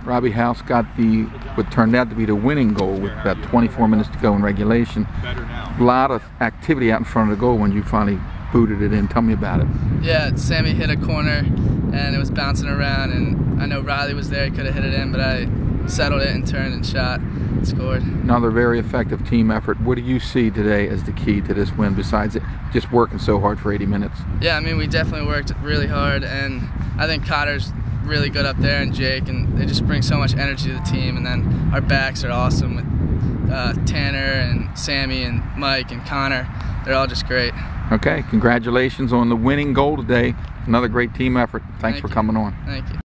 Robbie House got what turned out to be the winning goal with about 24 minutes to go in regulation. A lot of activity out in front of the goal when you finally booted it in. Tell me about it. Yeah, Sammy hit a corner and it was bouncing around, and I know Riley was there, he could have hit it in, but I settled it and turned and shot and scored. Another very effective team effort. What do you see today as the key to this win besides it just working so hard for 80 minutes? Yeah, I mean, we definitely worked really hard, and I think Connor's really good up there and Jake, and they just bring so much energy to the team. And then our backs are awesome with Tanner and Sammy and Mike and Connor. They're all just great. Okay, congratulations on the winning goal today. Another great team effort. Thanks for coming on. Thank you.